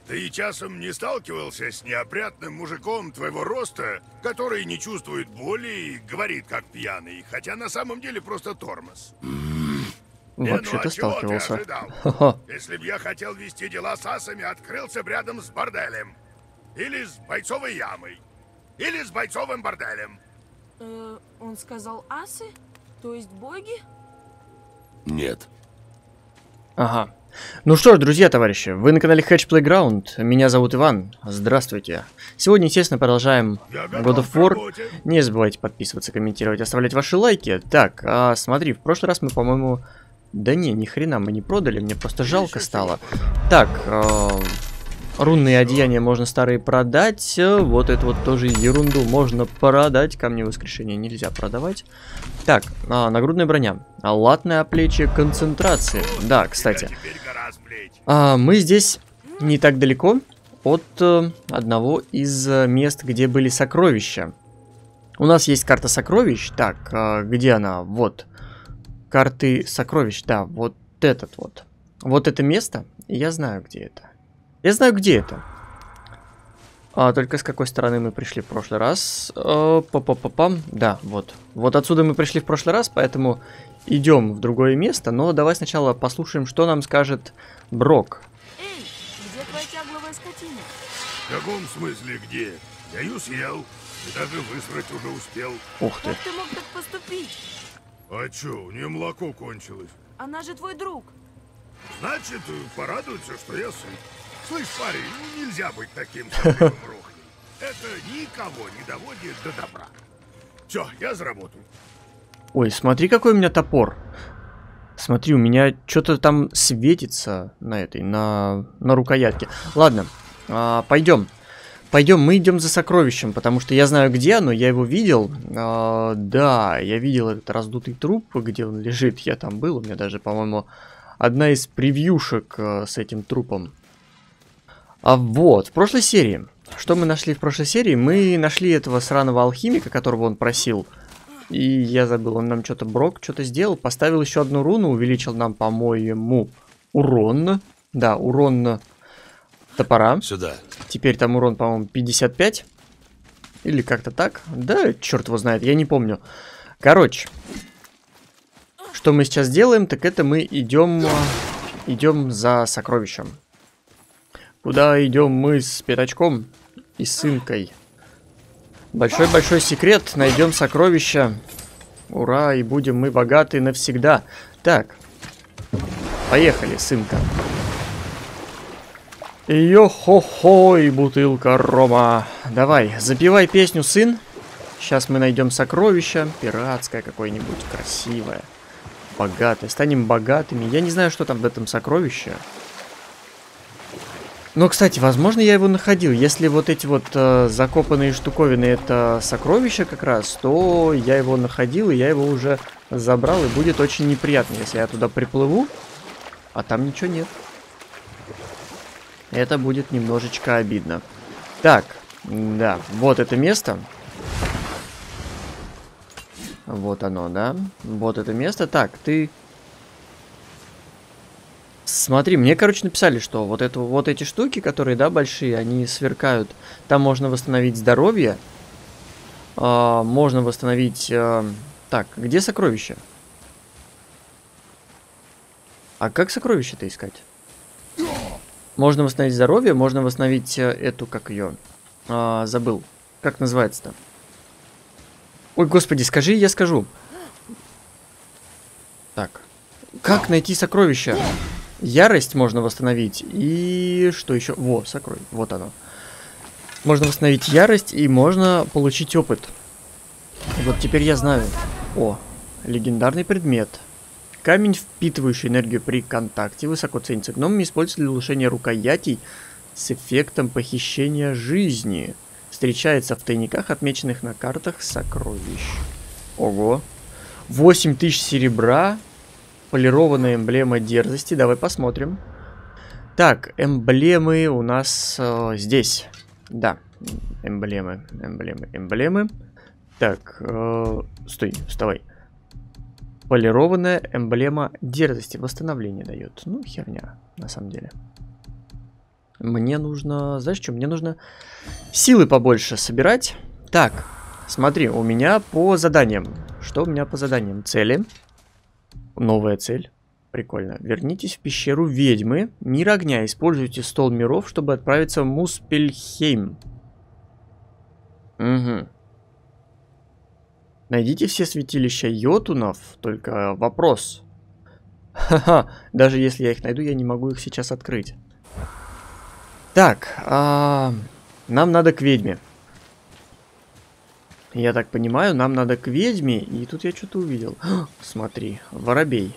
Ты часом не сталкивался с неопрятным мужиком твоего роста, который не чувствует боли и говорит как пьяный, хотя на самом деле просто тормоз? Вообще-то чего ты сталкивался. ожидал? Если б я хотел вести дела с асами, открылся б рядом с борделем. Или с бойцовой ямой. Или с бойцовым борделем. Он сказал асы? То есть боги? Нет. Ага. Ну что ж, друзья, товарищи, вы на канале Hatch Playground. Меня зовут Иван. Здравствуйте. Сегодня, естественно, продолжаем God of War. Не забывайте подписываться, комментировать, оставлять ваши лайки. Так, смотри, в прошлый раз мы, по-моему... Да не, ни хрена мы не продали, мне просто жалко стало. Так, рунные одеяния можно старые продать. Вот это вот тоже ерунду можно продать. Камни воскрешения нельзя продавать. Так, нагрудная броня. Латное плечи концентрации. Да, кстати. Мы здесь не так далеко от одного из мест, где были сокровища. У нас есть карта сокровищ. Так, где она? Вот. Карты сокровищ. Да, вот этот вот. Вот это место. Я знаю, где это. Я знаю, где это. Только с какой стороны мы пришли в прошлый раз. Па-па-па-пам. Да, вот. Вот отсюда мы пришли в прошлый раз, поэтому идем в другое место. Но давай сначала послушаем, что нам скажет Брок. Эй, где твоя тягловая скотина? В каком смысле где? Я ее съел. И даже высрать уже успел. Ух ты. Как ты мог так поступить? А чё, у нее молоко кончилось. Она же твой друг. Значит, порадуется, что я сыт. Слышь, парень, ну нельзя быть таким сопливым рухнем. Это никого не доводит до добра. Все, я заработаю. Ой, смотри, какой у меня топор. Смотри, у меня что-то там светится на этой, на рукоятке. Ладно, пойдем. Пойдем, мы идем за сокровищем, потому что я знаю, где оно, я его видел. Да, я видел этот раздутый труп, где он лежит. Я там был, у меня даже, по-моему, одна из превьюшек с этим трупом. Вот, в прошлой серии. Что мы нашли в прошлой серии? Мы нашли этого сраного алхимика, которого он просил. И я забыл, он нам что-то Брок что-то сделал. Поставил еще одну руну, увеличил нам, по-моему, урон. Да, урон топора. Сюда. Теперь там урон, по-моему, 55. Или как-то так. Да, черт его знает, я не помню. Короче. Что мы сейчас делаем, так это мы идем за сокровищем. Куда идем мы с пятачком и с сынкой? Большой-большой секрет. Найдем сокровища. Ура, и будем мы богаты навсегда. Так. Поехали, сынка. Йо-хо-хо, и бутылка рома. Давай, запевай песню, сын. Сейчас мы найдем сокровище. Пиратское какое-нибудь, красивое. Богатое. Станем богатыми. Я не знаю, что там в этом сокровище. Но, кстати, возможно, я его находил. Если вот эти вот закопанные штуковины это сокровища как раз, то я его находил, и я его уже забрал. И будет очень неприятно, если я туда приплыву, а там ничего нет. Это будет немножечко обидно. Так, да, вот это место. Вот оно, да. Вот это место. Так, ты... Смотри, мне, короче, написали, что вот эти штуки, которые, да, большие, они сверкают. Там можно восстановить здоровье. Можно восстановить... Так, где сокровища? А как сокровища-то искать? Можно восстановить здоровье, можно восстановить эту, как ее, забыл. Как называется-то? Ой, господи, скажи, я скажу. Так. Как найти сокровища? Ярость можно восстановить. И что еще? Во, сокровище. Вот оно. Можно восстановить ярость и можно получить опыт. Вот теперь я знаю. О, легендарный предмет. Камень, впитывающий энергию при контакте, высоко ценится гномами, используется для улучшения рукоятей с эффектом похищения жизни. Встречается в тайниках, отмеченных на картах сокровищ. Ого. 8000 серебра. Полированная эмблема дерзости. Давай посмотрим. Так, эмблемы у нас здесь. Да, эмблемы. Так, стой, вставай. Полированная эмблема дерзости. Восстановление дает. Ну, херня, на самом деле. Мне нужно... Знаешь что? Мне нужно силы побольше собирать. Так, смотри, у меня по заданиям. Что у меня по заданиям? Цели. Новая цель. Прикольно. Вернитесь в пещеру ведьмы. Мир огня. Используйте стол миров, чтобы отправиться в Муспельхейм. Угу. Найдите все святилища йотунов. Только вопрос. Ха-ха. Даже если я их найду, я не могу их сейчас открыть. Так. Нам надо к ведьме. Я так понимаю, нам надо к ведьме. И тут я что-то увидел. Смотри. Воробей.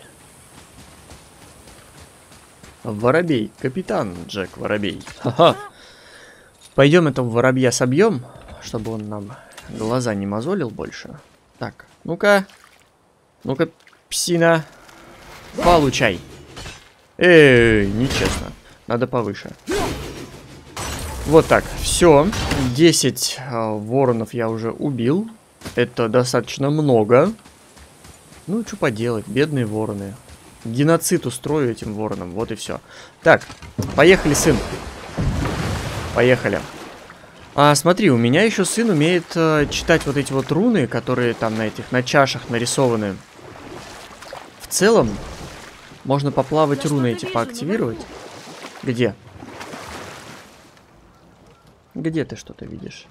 Воробей, капитан Джек Воробей. Ха-ха. Пойдем этого воробья собьем, чтобы он нам глаза не мозолил больше. Так, ну-ка. Ну-ка, псина. Получай. Эй, нечестно. Надо повыше. Вот так, все. 10 воронов я уже убил. Это достаточно много. Ну, что поделать, бедные вороны. Геноцид устрою этим воронам, вот и все. Так, поехали, сын. Поехали. Смотри, у меня еще сын умеет читать вот эти вот руны, которые там на чашах нарисованы. В целом, можно поплавать руны эти поактивировать. Где? Где ты что-то видишь?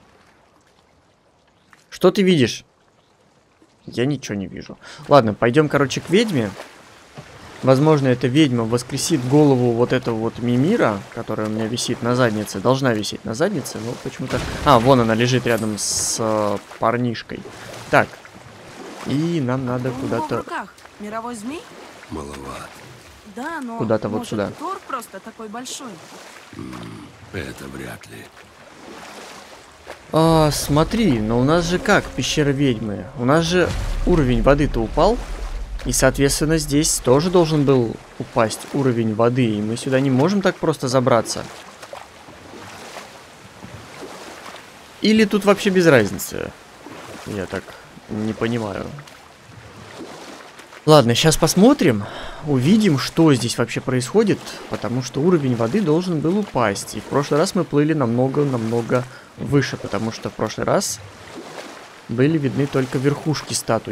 Что ты видишь? Я ничего не вижу. Ладно, пойдем, короче, к ведьме. Возможно, эта ведьма воскресит голову вот этого вот Мимира, которая у меня висит на заднице. Должна висеть на заднице, но почему-то... вон она лежит рядом с парнишкой. Так. И нам надо куда-то... Мировой змей? Маловат. Да, но... Куда-то вот сюда. Тор просто такой большой. Это вряд ли. Смотри, но у нас же как, пещера ведьмы? У нас же уровень воды-то упал. И, соответственно, здесь тоже должен был упасть уровень воды. И мы сюда не можем так просто забраться. Или тут вообще без разницы? Я так не понимаю. Ладно, сейчас посмотрим. Увидим, что здесь вообще происходит. Потому что уровень воды должен был упасть. И в прошлый раз мы плыли намного-намного выше. Потому что в прошлый раз были видны только верхушки статуй.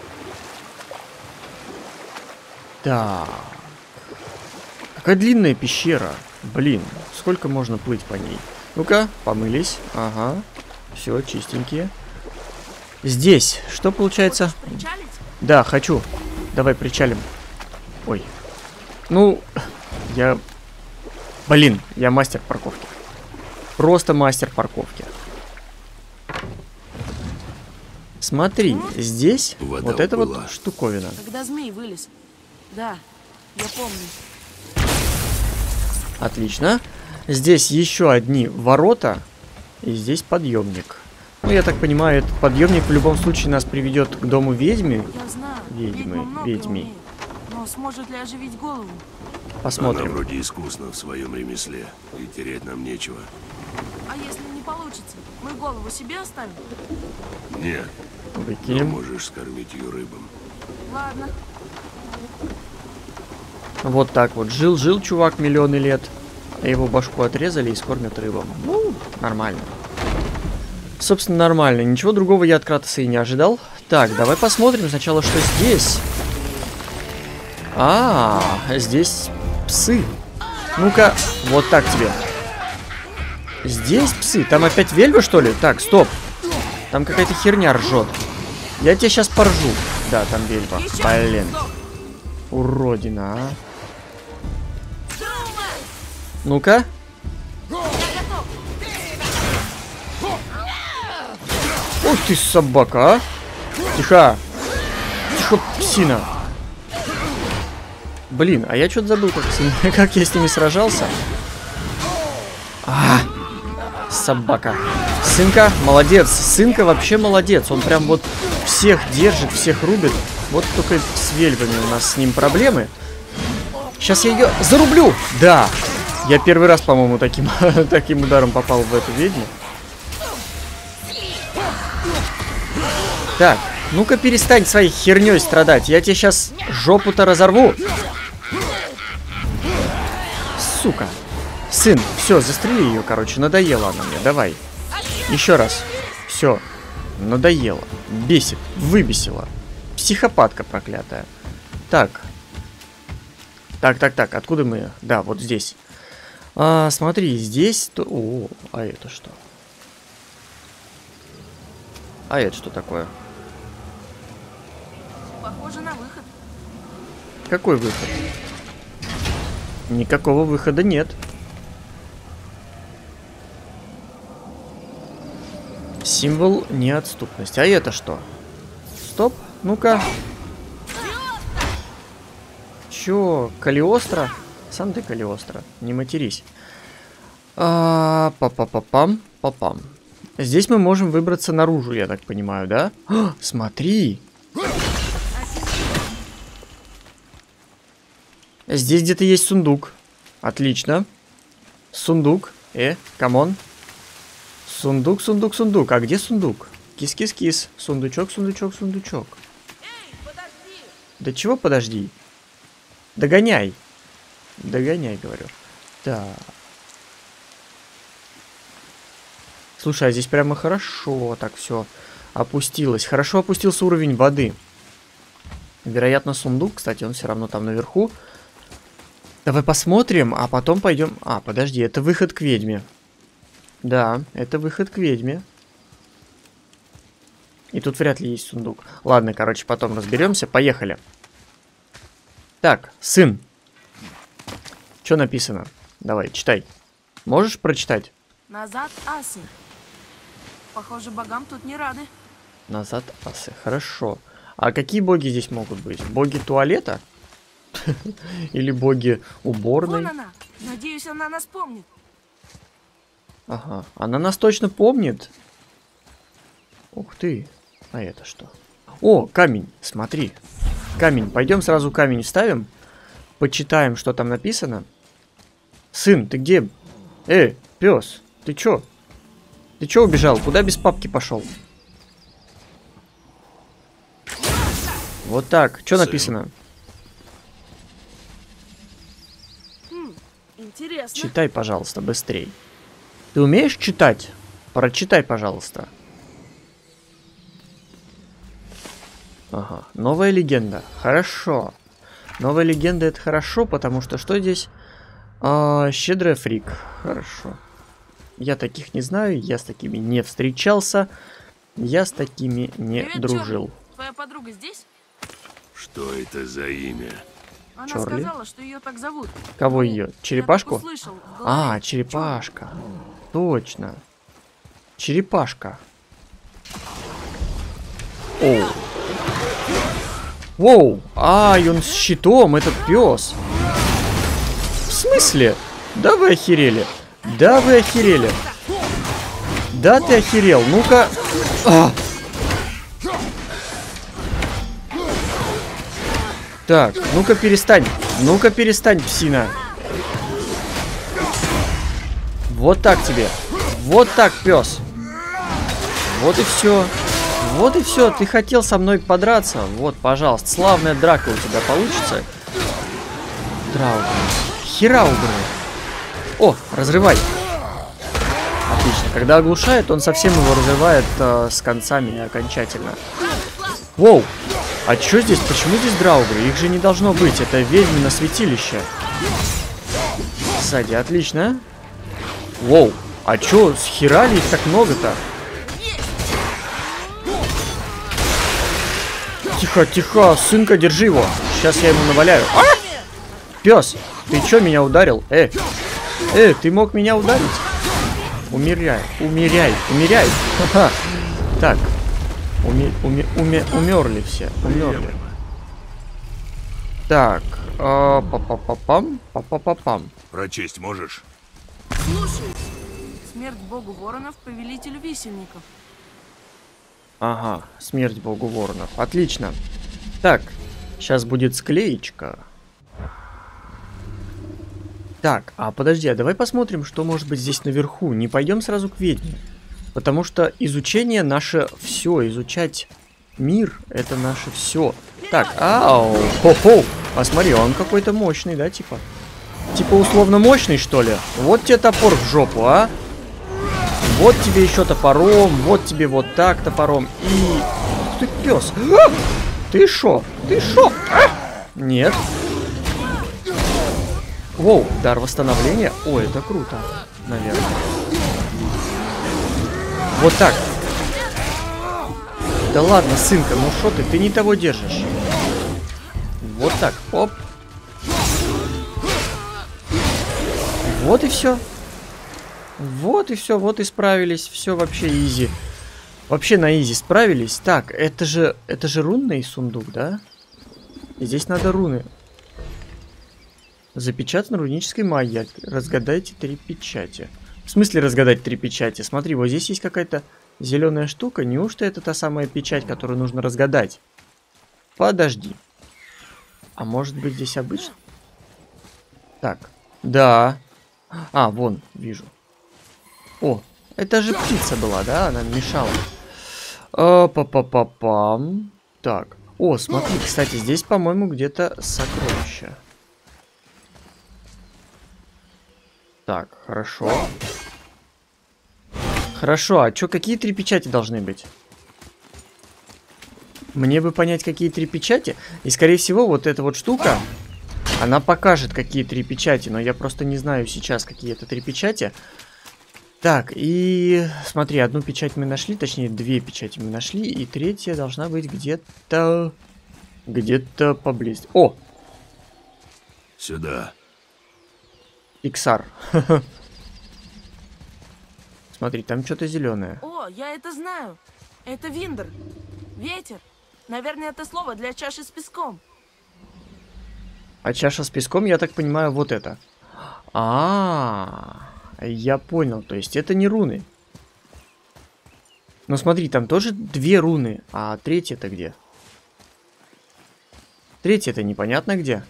Так. Какая длинная пещера. Блин, сколько можно плыть по ней? Ну-ка, помылись. Ага. Все, чистенькие. Здесь, что получается? Да, хочу. Давай причалим. Ой. Ну, Блин, я мастер парковки. Просто мастер парковки. Смотри, здесь вода вот эта была. вот штуковина. Когда змей вылез. Да, я помню. Отлично. Здесь еще одни ворота. И здесь подъемник. Ну, я так понимаю, этот подъемник в любом случае нас приведет к дому ведьмы. Я знаю, Ведьмы. Но сможет ли оживить голову? Посмотрим. Она вроде искусна в своем ремесле. И терять нам нечего. А если не получится, мы голову себе оставим? Нет. Ты Выкинем. можешь скормить ее рыбам. Ладно. Вот так вот. Жил-жил чувак миллионы лет. А его башку отрезали и скормят рыбам. Ну, нормально. Собственно, нормально. Ничего другого я от Кратоса и не ожидал. Так, давай посмотрим сначала, что здесь. Здесь псы. Ну-ка, вот так тебе. Здесь псы. Там опять вельва, что ли? Так, стоп. Там какая-то херня ржет. Я тебе сейчас поржу. Да, там вельва. Блин. Уродина, а. Ну-ка. Ух ты, собака, а. Тихо. Тихо, псина. Блин, а я что-то забыл, как я с ними сражался. Собака. Сынка, молодец. Сынка вообще молодец. Он прям вот всех держит, всех рубит. Вот только с вельвами у нас с ним проблемы. Сейчас я ее зарублю. Да. Я первый раз, по-моему, таким ударом попал в эту ведьму. Так, ну-ка перестань своей херней страдать. Я тебе сейчас жопу-то разорву. Сука. Сын, все, застрели ее, короче, надоела она мне, давай. Еще раз. Все, надоело, бесит, выбесила. Психопатка проклятая. Так. Так, откуда мы? Да, вот здесь. Смотри, здесь... О, а это что? А это что такое? Похоже на выход. Какой выход? Никакого выхода нет. Символ неотступности. А это что? Стоп, ну-ка. Чё, Калиостро? Сам ты Калиостро, не матерись. Па-па-па-пам. Здесь мы можем выбраться наружу, я так понимаю, да? Смотри! Здесь где-то есть сундук. Отлично. Сундук. Камон. Сундук. А где сундук? Кис-кис-кис. Сундучок. Эй, подожди! Да чего подожди? Догоняй. Догоняй, говорю. Так. Слушай, а здесь прямо хорошо так все опустилось. Хорошо опустился уровень воды. Вероятно, сундук, кстати, он все равно там наверху. Давай посмотрим, а потом пойдем... подожди, это выход к ведьме. Да, это выход к ведьме. И тут вряд ли есть сундук. Ладно, короче, потом разберемся. Поехали. Так, сын. Что написано? Давай, читай. Можешь прочитать? Назад асы. Похоже, богам тут не рады. Назад асы. Хорошо. А какие боги здесь могут быть? Боги туалета? Или боги уборной? Вон она. Надеюсь, она нас помнит. Ага. Она нас точно помнит. Ух ты. А это что? О, камень. Смотри. Камень. Пойдем сразу камень вставим. Почитаем, что там написано. Сын, ты где? Пес, ты чё? Ты чё убежал? Куда без папки пошел? Вот так. Что написано? Интересно. Читай, пожалуйста, быстрей. Ты умеешь читать? Прочитай, пожалуйста. Ага. Новая легенда. Хорошо. Новая легенда — это хорошо, потому что что здесь? Щедрая фрик. Хорошо. Я таких не знаю, я с такими не встречался, я с такими не Привет, дружил. Чёрный. Твоя подруга здесь? Что это за имя? Она Чёрли? сказала, что ее так зовут. Кого ее? Черепашку? Я так услышал в голове. Черепашка. Точно. Черепашка. Оу. Воу. И он с щитом, этот пес. В смысле? Да вы охерели. Да вы охерели. Да ты охерел. Ну-ка. Так, ну-ка перестань. Ну-ка перестань, псина. Вот так тебе. Вот так, пес. Вот и все. Вот и все. Ты хотел со мной подраться. Вот, пожалуйста. Славная драка у тебя получится. Драугр. Хераугр. О, разрывай. Отлично. Когда оглушает, он совсем его разрывает с концами окончательно. Воу. А что здесь? Почему здесь драугры? Их же не должно быть. Это ведьмино святилище. Сзади. Отлично. Воу. А чё, схерали их так много-то? Тихо, тихо. Сынка, держи его. Сейчас я ему наваляю. Пес, ты чё меня ударил? Ты мог меня ударить? Умеряй, умеряй, умеряй. Ха-ха. Так. Умерли все. Умерли. Так. Па-па-па-пам. Прочесть можешь? Слушай. Смерть богу воронов, повелителю висельников. Ага, смерть богу воронов. Отлично. Так, сейчас будет склеечка. Так, подожди, давай посмотрим, что может быть здесь наверху. Не пойдем сразу к ведьме. Потому что изучение наше все. Изучать мир — это наше все. Так, хо-хо. А смотри, он какой-то мощный, да, типа? Типа условно мощный, что ли? Вот тебе топор в жопу, а? Вот тебе еще топором, вот тебе вот так топором. И... Ух ты, пес. А! Ты шо? Ты шо? А! Нет. Воу, дар восстановления. Ой, это круто, наверное. Вот так. Да ладно, сынка, ну шо ты не того держишь. Вот так, оп. Вот и все. Вот и все, вот и справились. Все вообще изи. Вообще на изи справились. Так, это же рунный сундук, да? И здесь надо руны. Запечатан рунической магией. Разгадайте 3 печати. В смысле разгадать 3 печати? Смотри, вот здесь есть какая-то зеленая штука. Неужто это та самая печать, которую нужно разгадать? Подожди. А может быть здесь обычно? Так, да. А, вон, вижу. О, это же птица была, да? Она мешала. Па-па-па-пам. Так. О, смотри, кстати, здесь, по-моему, где-то сокровище. Так, хорошо. Хорошо, а чё, какие 3 печати должны быть? Мне бы понять, какие 3 печати. И, скорее всего, вот эта вот штука, она покажет, какие 3 печати. Но я просто не знаю сейчас, какие это 3 печати. Так, и смотри, одну печать мы нашли, точнее, 2 печати мы нашли. И 3-я должна быть где-то... Где-то поблизости. О! Сюда. Иксар. Смотри, там что-то зеленое. О, я это знаю. Это Виндер. Ветер. Наверное, это слово для чаши с песком. А чаша с песком, я так понимаю, вот это. Я понял. То есть это не руны. Но смотри, там тоже 2 руны. А 3-я-то где? 3-я-то непонятно где.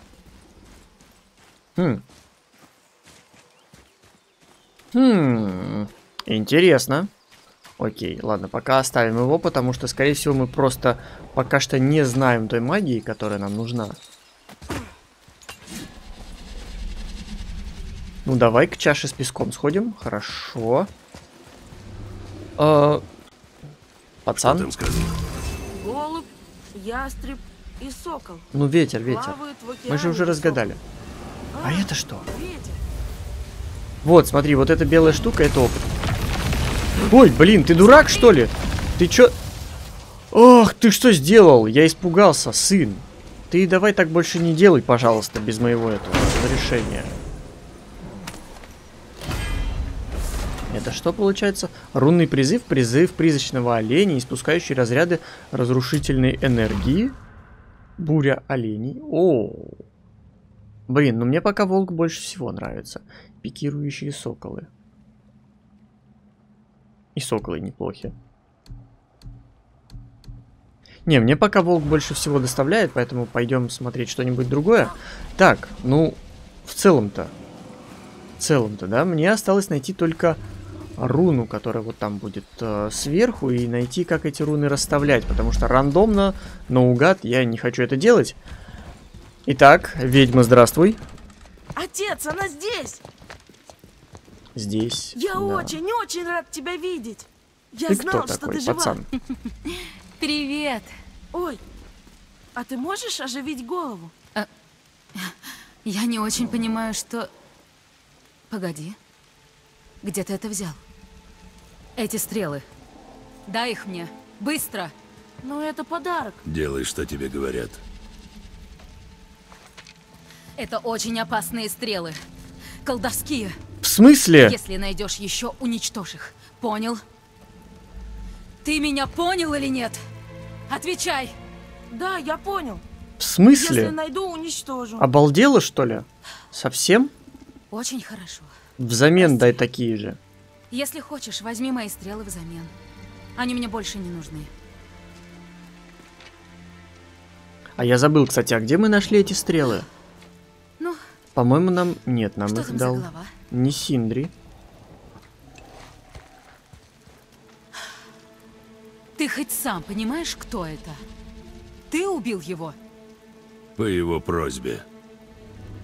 Интересно. Окей, ладно, пока оставим его, потому что, скорее всего, мы просто пока что не знаем той магии, которая нам нужна. Ну, давай к чаше с песком сходим. Хорошо. Пацан. Что там сказал? Голубь, ястреб и сокол. Ну, ветер, ветер. Плавают в океане Мы же уже разгадали. сокол. А это что? Ветер. Вот, смотри, вот эта белая штука, это опыт. Ой, блин, ты дурак, что ли? Ты чё? Ох, ты что сделал? Я испугался, сын. Ты давай так больше не делай, пожалуйста, без моего этого решения. Это что получается? Рунный призыв, призыв призрачного оленя, испускающий разряды разрушительной энергии. Буря оленей. О, блин, ну мне пока волк больше всего нравится. Пикирующие соколы. И соколы неплохи. Не, мне пока волк больше всего доставляет, поэтому пойдем смотреть что-нибудь другое. Так, ну, в целом-то, да, мне осталось найти только руну, которая вот там будет сверху, и найти, как эти руны расставлять, потому что рандомно, наугад, я не хочу это делать. Итак, ведьма, здравствуй. Отец, она здесь! Здесь. Я да. очень рад тебя видеть. Я Ты знал, кто что такой, ты жива. пацан? Привет. Ой, а ты можешь оживить голову? Я не очень понимаю, что... Погоди. Где ты это взял? Эти стрелы. Дай их мне. Быстро. Ну, это подарок. Делай, что тебе говорят. Это очень опасные стрелы. Колдовские. В смысле? Если найдешь еще, уничтожь их. Понял? Ты меня понял или нет? Отвечай! Да, я понял. В смысле? Если найду, уничтожу. Обалдела, что ли? Совсем? Очень хорошо. Взамен дай такие же. Если хочешь, возьми мои стрелы взамен. Они мне больше не нужны. А я забыл, кстати, а где мы нашли эти стрелы? Ну, По-моему, нам... Нет, нам что их там дал за голова? не Синдри. Ты хоть сам понимаешь, кто это? Ты убил его? По его просьбе.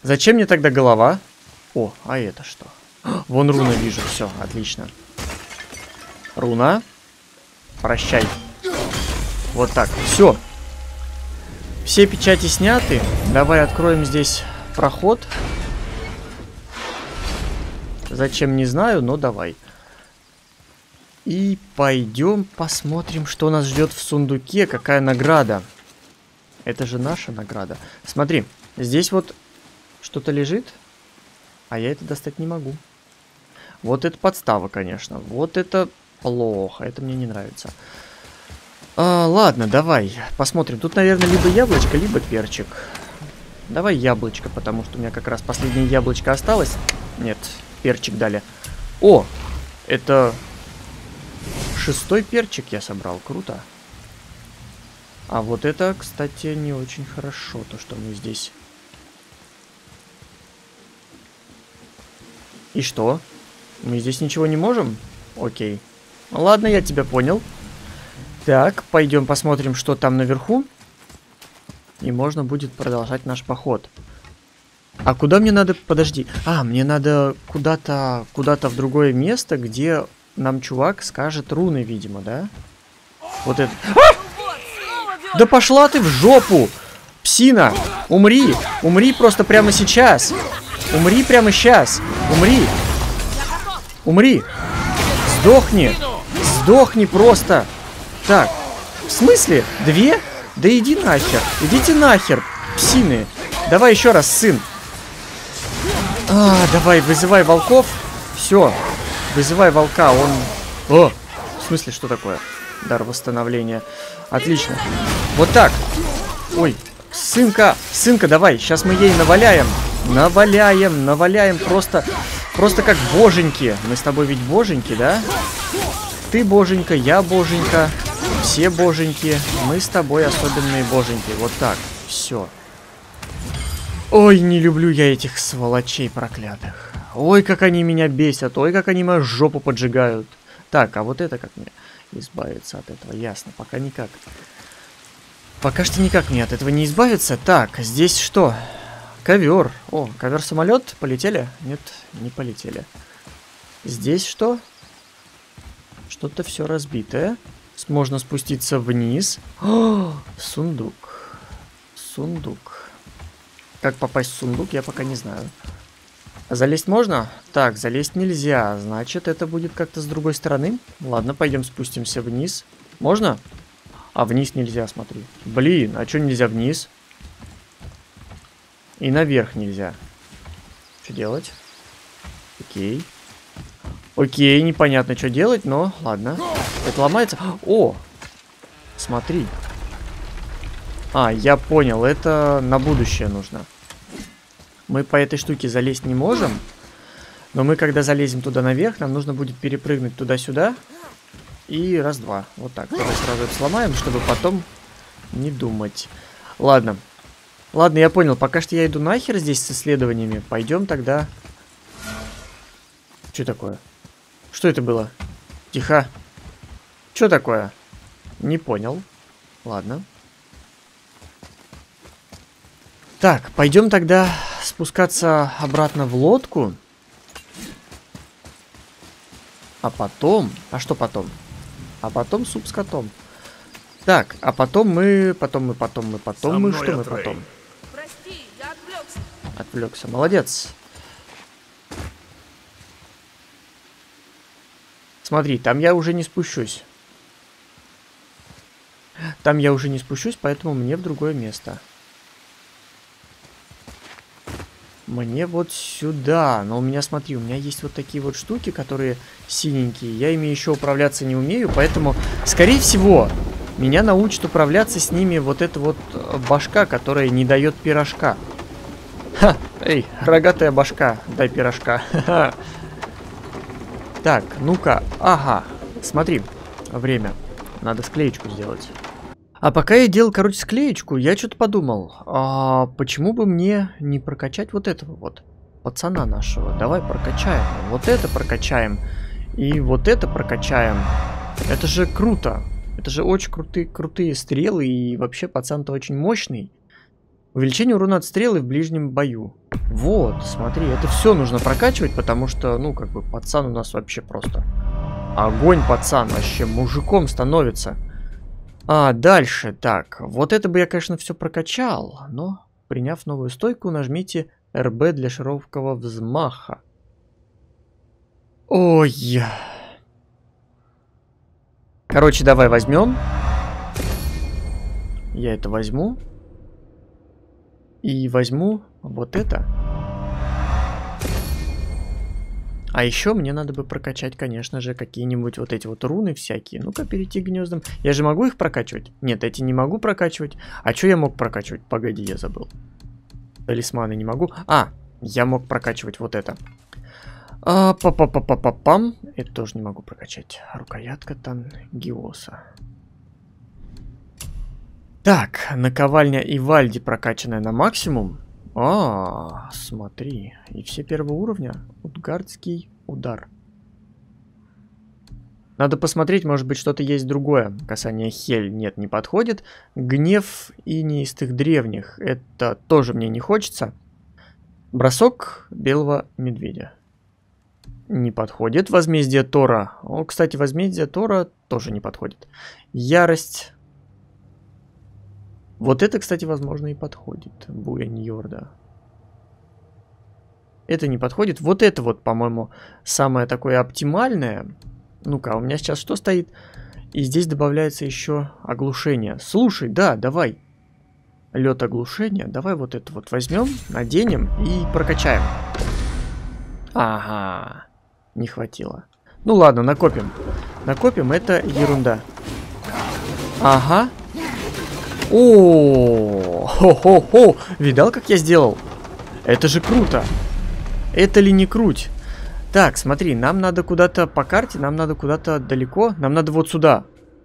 Зачем мне тогда голова? О, а это что? Вон руна вижу. Все, отлично. Руна. Прощай. Вот так. Все. Все печати сняты. Давай откроем здесь проход. Зачем, не знаю, но давай. И пойдем посмотрим, что нас ждет в сундуке. Какая награда. Это же наша награда. Смотри, здесь вот что-то лежит, а я это достать не могу. Вот это подстава, конечно. Вот это плохо. Это мне не нравится. Ладно, давай посмотрим. Тут, наверное, либо яблочко, либо перчик. Давай яблочко, потому что у меня как раз последнее яблочко осталось. Нет, перчик дали. О, это 6-й перчик я собрал. Круто. А вот это, кстати, не очень хорошо, то, что мы здесь. И что? Мы здесь ничего не можем? Окей. Ладно, я тебя понял. Так, пойдем посмотрим, что там наверху. И можно будет продолжать наш поход. А куда мне надо? Подожди. Мне надо куда-то в другое место, где нам чувак скажет руны, видимо, да? Вот это. Да пошла ты в жопу! Псина! Умри! Умри просто прямо сейчас! Умри прямо сейчас! Умри! Умри! Сдохни! Сдохни просто! Так, в смысле? 2? Да иди нахер! Идите нахер, псины! Давай еще раз, сын! Давай, вызывай волков. Все, вызывай волка, он... в смысле, что такое? Дар восстановления. Отлично. Вот так. Ой, сынка, давай, сейчас мы ей наваляем. Наваляем, просто как боженьки. Мы с тобой ведь боженьки, да? Ты боженька, я боженька. Все боженьки. Мы с тобой особенные боженьки. Вот так, все. Ой, не люблю я этих сволочей проклятых. Ой, как они меня бесят. Ой, как они мою жопу поджигают. Так, а вот это как мне избавиться от этого? Ясно, пока никак. Пока что никак мне от этого не избавиться. Так, здесь что? Ковер. О, ковер-самолет. Полетели? Нет, не полетели. Здесь что? Что-то все разбитое. Можно спуститься вниз. О, сундук. Сундук. Как попасть в сундук, я пока не знаю. Залезть можно? Так, залезть нельзя. Значит, это будет как-то с другой стороны. Ладно, пойдем спустимся вниз. Можно? А вниз нельзя, смотри. Блин, а что нельзя вниз? И наверх нельзя. Что делать? Окей. Окей, непонятно, что делать, но ладно. Это ломается. О! Смотри. Я понял, это на будущее нужно. Мы по этой штуке залезть не можем. Но мы, когда залезем туда наверх, нам нужно будет перепрыгнуть туда-сюда. И раз-два. Вот так. Давай сразу это сломаем, чтобы потом не думать. Ладно. Ладно, я понял. Пока что я иду нахер здесь с исследованиями. Пойдем тогда... Что такое? Что это было? Тихо. Что такое? Не понял. Ладно. Так, пойдем тогда спускаться обратно в лодку. А потом... А что потом? А потом суп с котом. Так, а потом мы... Потом мы что мы потом? Прости, я отвлекся. Отвлекся. Молодец. Смотри, там я уже не спущусь. Там я уже не спущусь, поэтому мне в другое место. Мне вот сюда. Но у меня, смотри, у меня есть вот такие вот штуки, которые синенькие. Я ими еще управляться не умею, поэтому, скорее всего, меня научит управляться с ними вот эта вот башка, которая не дает пирожка. Ха! Эй, рогатая башка, дай пирожка. Ха-ха. Так, ну-ка. Ага, смотри, время. Надо склеечку сделать. А пока я делал, короче, склеечку, я что-то подумал. Почему бы мне не прокачать вот этого вот пацана нашего? Давай прокачаем. Вот это прокачаем. И вот это прокачаем. Это же круто. Это же очень крутые стрелы. И вообще пацан-то очень мощный. Увеличение урона от стрелы в ближнем бою. Вот, смотри, это все нужно прокачивать, потому что, ну, как бы, пацан у нас вообще просто... Огонь, пацан, вообще мужиком становится. А, дальше, так, вот это бы я, конечно, все прокачал, но, приняв новую стойку, нажмите РБ для широкого взмаха. Ой. Короче, давай возьмем. Я это возьму. И возьму вот это. А еще мне надо бы прокачать, конечно же, какие-нибудь вот эти вот руны всякие. Ну-ка, перейти к гнездам. Я же могу их прокачивать? Нет, эти не могу прокачивать. А что я мог прокачивать? Погоди, я забыл. Талисманы не могу. А, я мог прокачивать вот это. Па-па-па-па-па-пам. Это тоже не могу прокачать. Рукоятка Тангиоса. Так, наковальня Ивальди прокачанная на максимум. А, смотри. И все первого уровня. Утгардский удар. Надо посмотреть, может быть, что-то есть другое. Касание Хель нет, не подходит. Гнев инеистых древних. Это тоже мне не хочется. Бросок белого медведя. Не подходит. Возмездие Тора. О, кстати, возмездие Тора тоже не подходит. Ярость. Вот это, кстати, возможно, и подходит. Буря Ньорда. Это не подходит. Вот это вот, по-моему, самое такое оптимальное. Ну-ка, у меня сейчас что стоит? И здесь добавляется еще оглушение. Слушай, да, давай. Лед оглушения. Давай вот это вот возьмем, наденем и прокачаем. Ага. Не хватило. Ну ладно, накопим. Накопим, это ерунда. Ага. О, хо-хо-хо. Видал, как я сделал? Это же круто. Это ли не круть? Так, смотри, нам надо куда-то по карте, нам надо куда-то далеко. Нам надо вот сюда.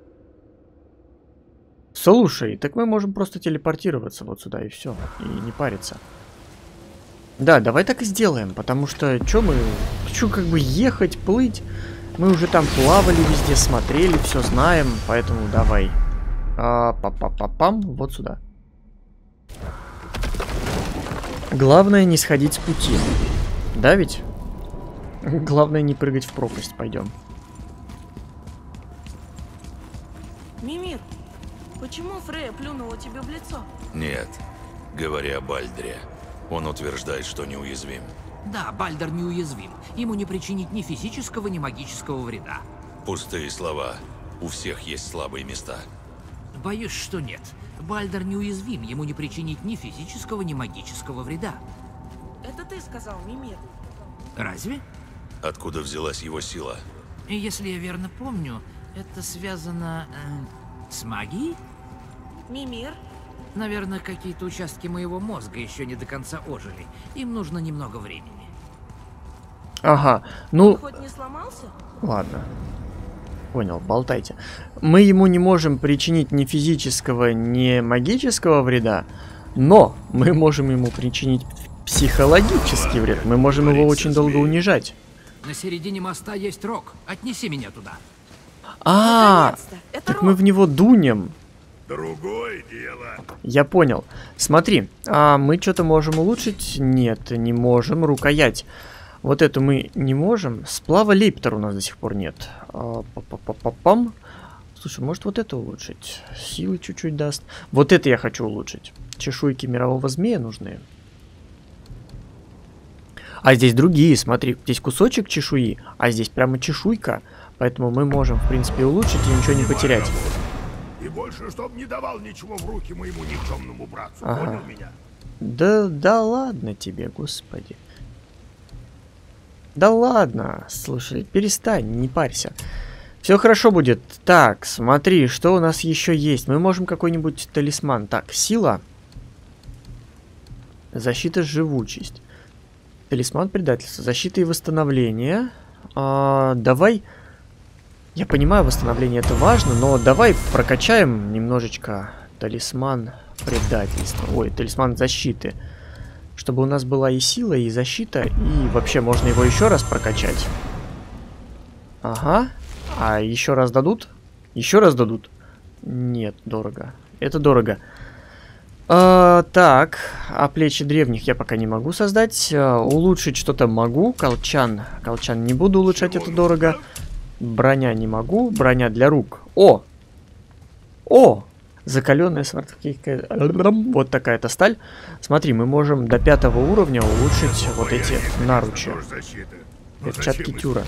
Слушай, так мы можем просто телепортироваться вот сюда и все. И не париться. Да, давай так и сделаем, потому что что мы... Что как бы ехать, плыть? Мы уже там плавали везде, смотрели, все знаем, поэтому давай. Па-па-па-пам, вот сюда. Главное не сходить с пути. Да ведь? Главное не прыгать в пропасть, пойдем. Мимир, почему Фрея плюнула тебе в лицо? Нет, говоря о Бальдре, он утверждает, что неуязвим. Да, Бальдер неуязвим. Ему не причинить ни физического, ни магического вреда. Пустые слова. У всех есть слабые места. Боюсь, что нет. Бальдер неуязвим. Ему не причинить ни физического, ни магического вреда. Это ты сказал, Мимир. Разве? Откуда взялась его сила? И если я верно помню, это связано с магией? Мимир? Наверное, какие-то участки моего мозга еще не до конца ожили. Им нужно немного времени. Ага, ну... Ты хоть не сломался? Ладно. Понял, болтайте. Мы ему не можем причинить ни физического, ни магического вреда, но мы можем ему причинить психологический вред. Мы можем его очень долго унижать. На середине моста есть рог. Отнеси меня туда. Наконец-то! Это Так Рок. мы в него дунем. Другое дело. Я понял. Смотри, а мы что-то можем улучшить? Нет, не можем. Рукоять. Вот эту мы не можем. Сплава Лейптер у нас до сих пор нет. Па-па-па-па-пам. Слушай, может вот это улучшить? Силы чуть-чуть даст. Вот это я хочу улучшить. Чешуйки мирового змея нужны. А здесь другие, смотри. Здесь кусочек чешуи, а здесь прямо чешуйка. Поэтому мы можем, в принципе, улучшить и ничего не потерять. И больше, чтоб не давал ничего в руки моему никчемному братцу. Ага. Понял меня? Да ладно тебе, господи. Да ладно, слушай, перестань, не парься. Все хорошо будет. Так, смотри, что у нас еще есть. Мы можем какой-нибудь талисман. Так, сила. Защита, живучесть. Талисман предательства. Защита и восстановление. Давай... Я понимаю, восстановление это важно, но давай прокачаем немножечко талисман предательства. Ой, талисман защиты. Чтобы у нас была и сила, и защита, и вообще можно его еще раз прокачать. Ага. А еще раз дадут? Еще раз дадут? Нет, дорого. Это дорого. Так, а плечи древних я пока не могу создать. Улучшить что-то могу. Колчан. Колчан не буду улучшать, это дорого. Броня не могу. Броня для рук. О! О! Закаленная сварткейка. Вот такая-то сталь. Смотри, мы можем до 5-го уровня улучшить вот эти наручи. Перчатки Тюра.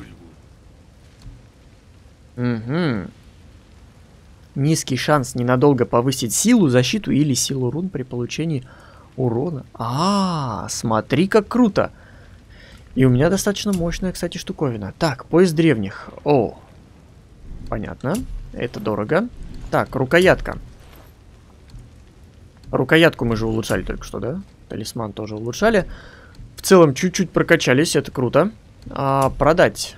Угу. Низкий шанс ненадолго повысить силу, защиту или силу рун при получении урона. Смотри, как круто. И у меня достаточно мощная, кстати, штуковина. Так, пояс древних. О, понятно. Это дорого. Так, рукоятка. Рукоятку мы же улучшали только что, да? Талисман тоже улучшали. В целом, чуть-чуть прокачались, это круто. Продать.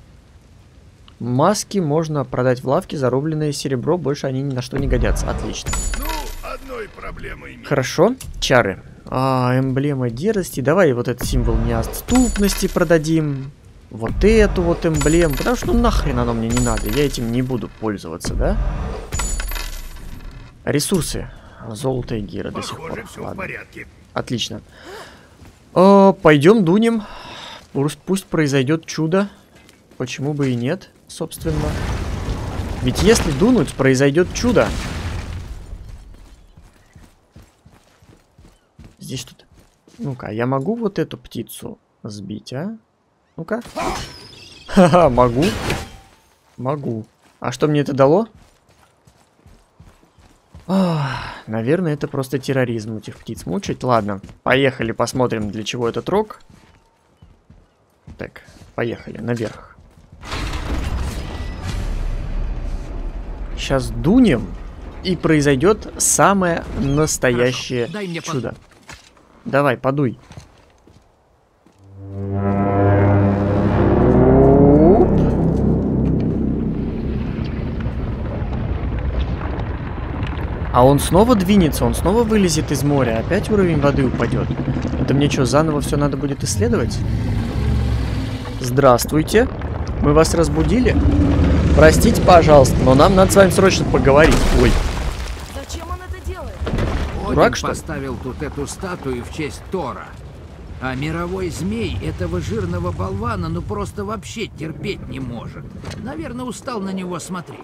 Маски можно продать в лавке, зарубленное серебро, больше они ни на что не годятся. Отлично. Ну, одной проблемой нет. Хорошо, чары. Эмблема дерзости. Давай вот этот символ неотступности продадим. Вот эту вот эмблему. Потому что ну нахрен оно мне не надо. Я этим не буду пользоваться, да? Ресурсы. Золото и гира до сих пор. Все в порядке. Отлично. Пойдем дунем. Пусть произойдет чудо. Почему бы и нет, собственно. Ведь если дунуть, произойдет чудо. Здесь что-то... Ну-ка, я могу вот эту птицу сбить, а? Ну-ка. Ха-ха, могу. Могу. А что мне это дало? Наверное, это просто терроризм этих птиц мучить. Ладно, поехали, посмотрим, для чего этот рог. Так, поехали, наверх. Сейчас дунем, и произойдет самое настоящее чудо. Давай, подуй. А он снова двинется, он снова вылезет из моря, опять уровень воды упадет. Это мне что, заново все надо будет исследовать? Здравствуйте. Мы вас разбудили? Простите, пожалуйста, но нам надо с вами срочно поговорить. Ой. Зачем он это делает? Дурак, Один что ли? поставил тут эту статую в честь Тора. А мировой змей этого жирного болвана ну просто вообще терпеть не может. Наверное, устал на него смотреть.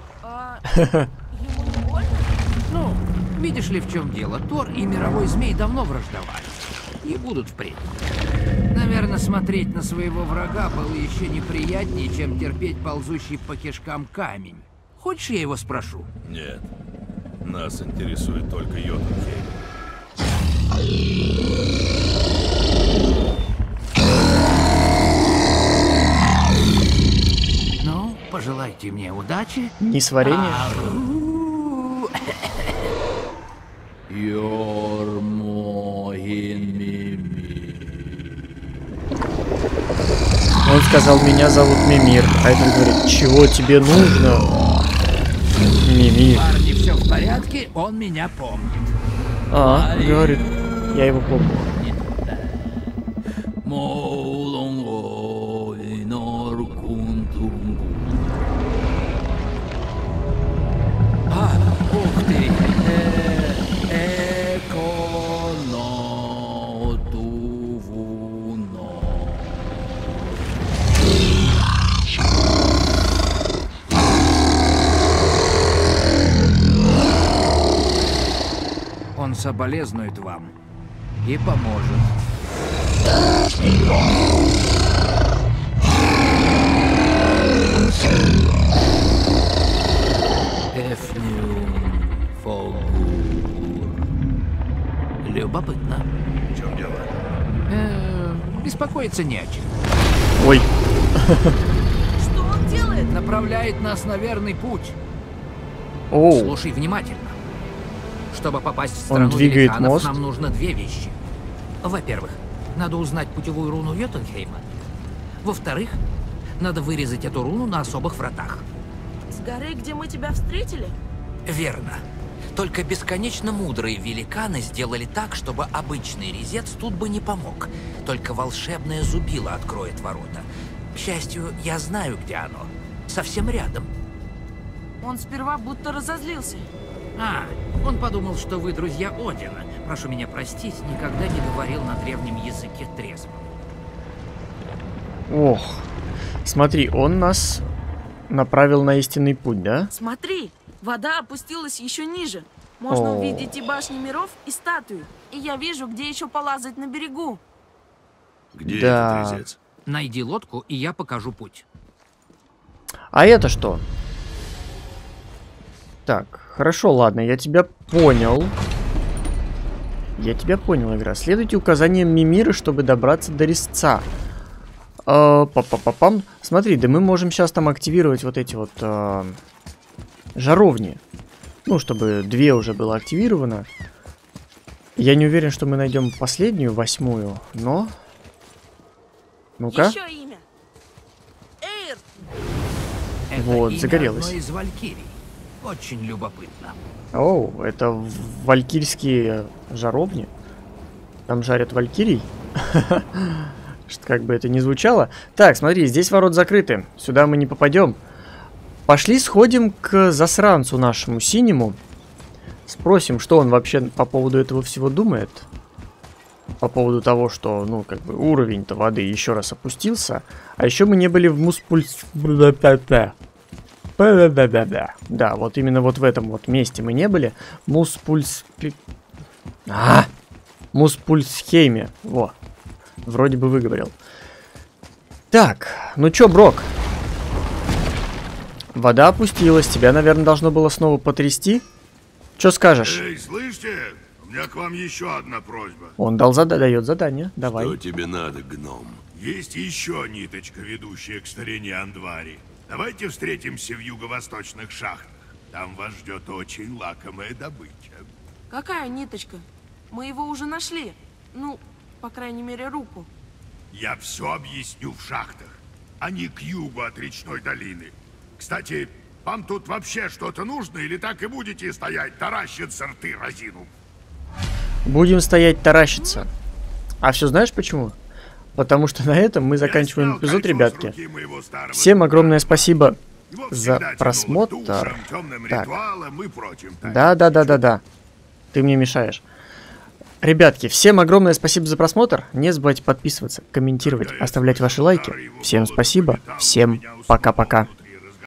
Ему не больно? Ну, видишь ли, в чем дело? Тор и мировой змей давно враждовали. И будут впредь. Наверное, смотреть на своего врага было еще неприятнее, чем терпеть ползущий по кишкам камень. Хочешь, я его спрошу? Нет. Нас интересует только Йотунхейм. Ну, пожелайте мне удачи. Несварение? Он сказал, меня зовут Мимир. А этот говорит, чего тебе нужно? Мимир. Парни, все в порядке, он меня помнит. Говорит, я его помню. Ух ты! Он соболезнует вам и поможет. Любопытно. В чем дело? Беспокоиться не о чем. Ой. Что он делает? Направляет нас на верный путь. Оу. Слушай внимательно. Чтобы попасть в страну двигает великанов, мост. нам нужно две вещи. Во-первых, надо узнать путевую руну Йотунхейма. Во-вторых, надо вырезать эту руну на особых вратах. С горы, где мы тебя встретили? Верно. Только бесконечно мудрые великаны сделали так, чтобы обычный резец тут бы не помог. Только волшебное зубило откроет ворота. К счастью, я знаю, где оно. Совсем рядом. Он сперва будто разозлился. Он подумал, что вы друзья Одина. Прошу меня простить, никогда не говорил на древнем языке трезво. Ох. Смотри, он нас направил на истинный путь, да? Смотри, вода опустилась еще ниже. Можно О. увидеть и башни миров, и статую. И я вижу, где еще полазать на берегу. Где Да. этот резец? Найди лодку, и я покажу путь. А это что? Так, хорошо, ладно, я тебя понял. Я тебя понял, игра. Следуйте указаниям Мимиры, чтобы добраться до резца. Па-па-па-пам. Смотри, да мы можем сейчас там активировать вот эти вот жаровни. Ну, чтобы 2 уже было активировано. Я не уверен, что мы найдем последнюю, 8-ю, но... Ну-ка. Еще имя. Эйр. Это Вот, имя загорелось. одной из валькирий. Очень любопытно. Оу, это валькирские жаровни. Там жарят валькирий. Что как бы это ни звучало. Так, смотри, здесь ворот закрыты. Сюда мы не попадем. Пошли сходим к засранцу нашему синему. Спросим, что он вообще по поводу этого всего думает. По поводу того, что, ну, как бы уровень-то воды еще раз опустился. А еще мы не были в Муспульс... Да, вот именно вот в этом вот месте мы не были. Муспульсхейме. Во. Вроде бы выговорил. Так, ну чё, Брок? Вода опустилась. Тебя, наверное, должно было снова потрясти. Чё скажешь? Эй, слышите? У меня к вам еще одна просьба. Он дает задание. Давай. Что тебе надо, гном? Есть еще ниточка, ведущая к старине Андвари. Давайте встретимся в юго-восточных шахтах. Там вас ждет очень лакомая добыча. Какая ниточка? Мы его уже нашли. Ну, по крайней мере, руку. Я все объясню в шахтах, а не к югу от речной долины. Кстати, вам тут вообще что-то нужно или так и будете стоять, таращиться рты разину? Будем стоять таращиться. А все знаешь почему? Потому что на этом мы заканчиваем эпизод, ребятки. Всем огромное спасибо за просмотр. Так. Да. Ты мне мешаешь. Ребятки, всем огромное спасибо за просмотр. Не забывайте подписываться, комментировать, оставлять ваши лайки. Всем спасибо. Всем пока-пока.